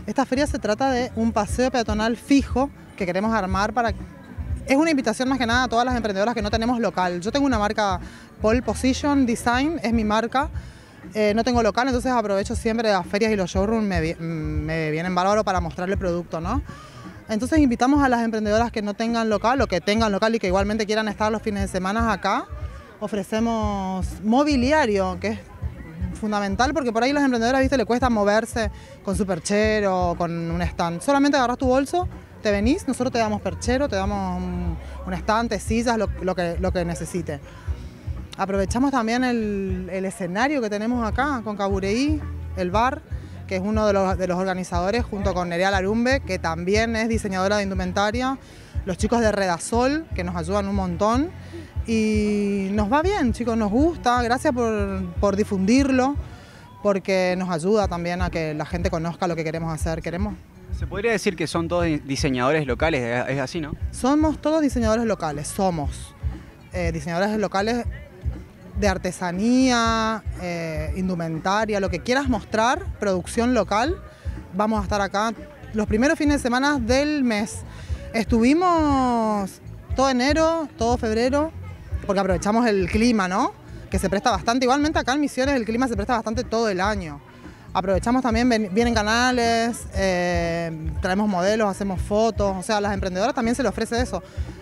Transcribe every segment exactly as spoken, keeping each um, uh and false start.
Esta feria se trata de un paseo peatonal fijo que queremos armar para... Es una invitación más que nada a todas las emprendedoras que no tenemos local. Yo tengo una marca Pole Position Design, es mi marca. Eh, no tengo local, entonces aprovecho siempre las ferias y los showrooms, me, me vienen bárbaro para mostrarle producto, ¿no? Entonces invitamos a las emprendedoras que no tengan local o que tengan local y que igualmente quieran estar los fines de semana acá. Ofrecemos mobiliario, que es fundamental porque por ahí las emprendedoras, viste, le cuesta moverse con su perchero o con un stand. Solamente agarras tu bolso, te venís, nosotros te damos perchero, te damos un, un stand, sillas, lo, lo, que, lo que necesite. Aprovechamos también el, el escenario que tenemos acá con Cabureí, el bar, que es uno de los, de los organizadores junto con Nerea Larumbe, que también es diseñadora de indumentaria, los chicos de Redasol, que nos ayudan un montón. Y nos va bien, chicos, nos gusta, gracias por, por difundirlo, porque nos ayuda también a que la gente conozca lo que queremos hacer. Queremos. Se podría decir que son todos diseñadores locales, es así, ¿no? Somos todos diseñadores locales, somos eh, diseñadores locales de artesanía, eh, indumentaria, lo que quieras mostrar, producción local. Vamos a estar acá los primeros fines de semana del mes. Estuvimos todo enero, todo febrero, porque aprovechamos el clima, ¿no? Que se presta bastante. Igualmente acá en Misiones el clima se presta bastante todo el año. Aprovechamos también, vienen canales, eh, traemos modelos, hacemos fotos. O sea, a las emprendedoras también se les ofrece eso.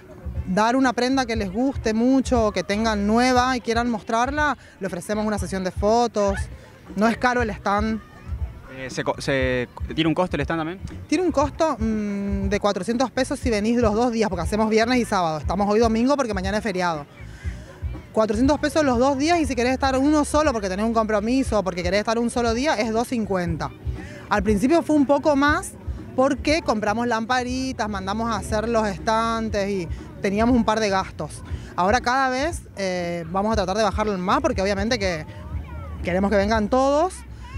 Dar una prenda que les guste mucho, que tengan nueva y quieran mostrarla, le ofrecemos una sesión de fotos. No es caro el stand. Eh, se, se, ¿Tiene un costo el stand también? Tiene un costo mmm, de cuatrocientos pesos si venís los dos días, porque hacemos viernes y sábado. Estamos hoy domingo porque mañana es feriado. cuatrocientos pesos los dos días y si querés estar uno solo porque tenés un compromiso o porque querés estar un solo día es dos cincuenta. Al principio fue un poco más porque compramos lamparitas, mandamos a hacer los estantes y teníamos un par de gastos. Ahora cada vez eh, vamos a tratar de bajarlo más porque obviamente que queremos que vengan todos.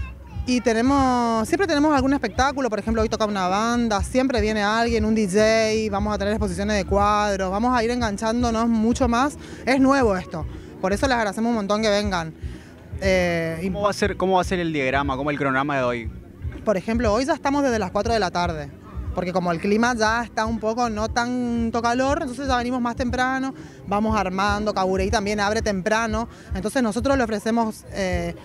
Y tenemos, siempre tenemos algún espectáculo, por ejemplo hoy toca una banda, siempre viene alguien, un D J, vamos a tener exposiciones de cuadros, vamos a ir enganchándonos mucho más. Es nuevo esto, por eso les agradecemos un montón que vengan. Eh, ¿Cómo va a ser, cómo va a ser el diagrama, cómo el cronograma de hoy? Por ejemplo, hoy ya estamos desde las cuatro de la tarde, porque como el clima ya está un poco no tanto calor, entonces ya venimos más temprano, vamos armando, Cabureí también abre temprano, entonces nosotros le ofrecemos... Eh,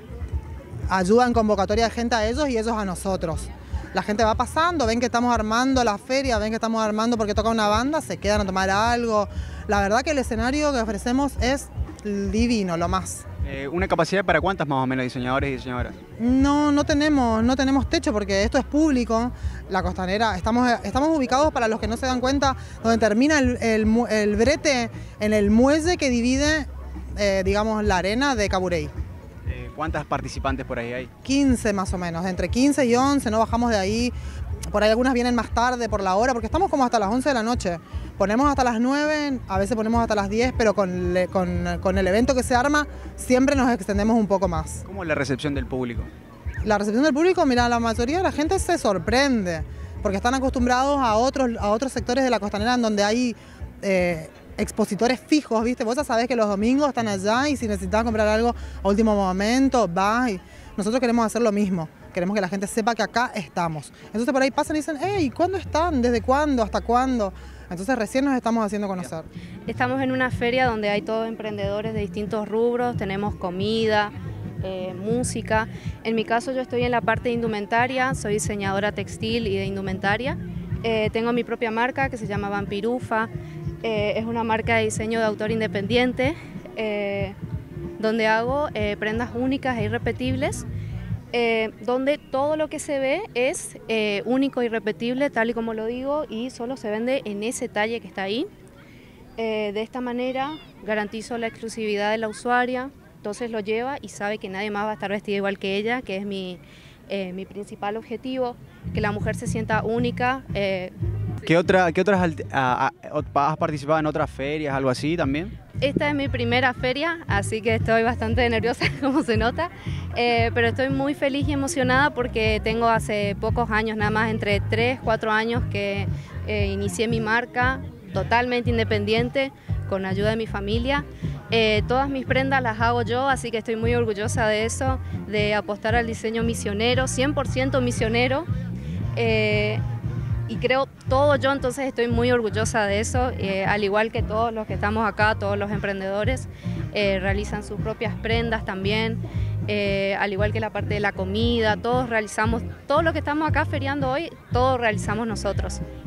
ayuda en convocatoria de gente a ellos y ellos a nosotros. La gente va pasando, ven que estamos armando la feria, ven que estamos armando porque toca una banda, se quedan a tomar algo. La verdad que el escenario que ofrecemos es divino, lo más. Eh, ¿Una capacidad para cuántas más o menos diseñadores y diseñadoras? No, no tenemos, no tenemos techo porque esto es público. La Costanera, estamos, estamos ubicados, para los que no se dan cuenta, donde termina el, el, el brete en el muelle que divide, eh, digamos, la arena de Cabureí. ¿Cuántas participantes por ahí hay? quince más o menos, entre quince y once, no bajamos de ahí. Por ahí algunas vienen más tarde por la hora, porque estamos como hasta las once de la noche. Ponemos hasta las nueve, a veces ponemos hasta las diez, pero con, con, con el evento que se arma siempre nos extendemos un poco más. ¿Cómo es la recepción del público? La recepción del público, mira, la mayoría de la gente se sorprende, porque están acostumbrados a otros, a otros sectores de la Costanera en donde hay... Eh, expositores fijos, ¿viste? Vos ya sabés que los domingos están allá y si necesitas comprar algo a último momento, vas. Y nosotros queremos hacer lo mismo. Queremos que la gente sepa que acá estamos. Entonces por ahí pasan y dicen, hey, ¿cuándo están? ¿Desde cuándo? ¿Hasta cuándo? Entonces recién nos estamos haciendo conocer. Estamos en una feria donde hay todos emprendedores de distintos rubros, tenemos comida, eh, música. En mi caso yo estoy en la parte de indumentaria, soy diseñadora textil y de indumentaria. Eh, tengo mi propia marca que se llama Vampirufa. Eh, es una marca de diseño de autor independiente, eh, donde hago eh, prendas únicas e irrepetibles, eh, donde todo lo que se ve es eh, único e irrepetible, tal y como lo digo, y solo se vende en ese talle que está ahí. Eh, de esta manera garantizo la exclusividad de la usuaria, entonces lo lleva y sabe que nadie más va a estar vestida igual que ella, que es mi, eh, mi principal objetivo, que la mujer se sienta única. Eh, ¿Qué, otra, qué otras a, a, has participado en otras ferias, algo así también? Esta es mi primera feria, así que estoy bastante nerviosa, como se nota, eh, pero estoy muy feliz y emocionada porque tengo hace pocos años, nada más entre tres, cuatro años que eh, inicié mi marca totalmente independiente, con ayuda de mi familia. Eh, todas mis prendas las hago yo, así que estoy muy orgullosa de eso, de apostar al diseño misionero, cien por ciento misionero. Eh, y creo todo yo, entonces estoy muy orgullosa de eso, eh, al igual que todos los que estamos acá, todos los emprendedores eh, realizan sus propias prendas también, eh, al igual que la parte de la comida, todos realizamos, todo lo que estamos acá feriando hoy, todo realizamos nosotros.